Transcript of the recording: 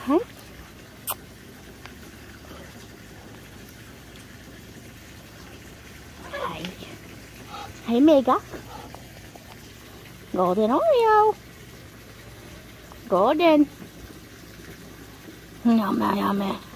Hả? Hãy mega golden Oreo, golden, yummy, yummy.